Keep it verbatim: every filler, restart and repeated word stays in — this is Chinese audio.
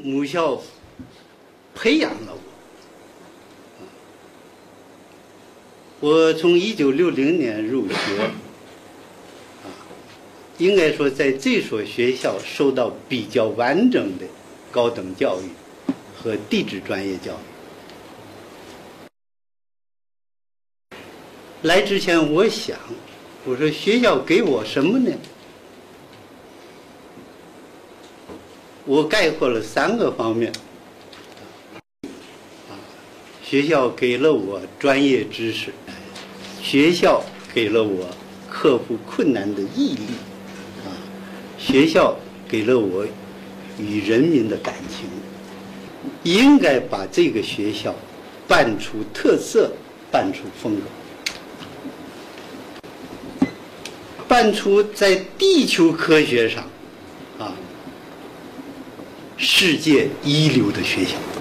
母校培养了我。我从一九六零年入学，啊，应该说在这所学校受到比较完整的高等教育和地质专业教育。来之前，我想，我说学校给我什么呢？我概括了三个方面。啊，学校给了我专业知识，学校给了我克服困难的毅力，啊，学校给了我与人民的感情。应该把这个学校办出特色，办出风格。办出在地球科学上，啊，世界一流的学校。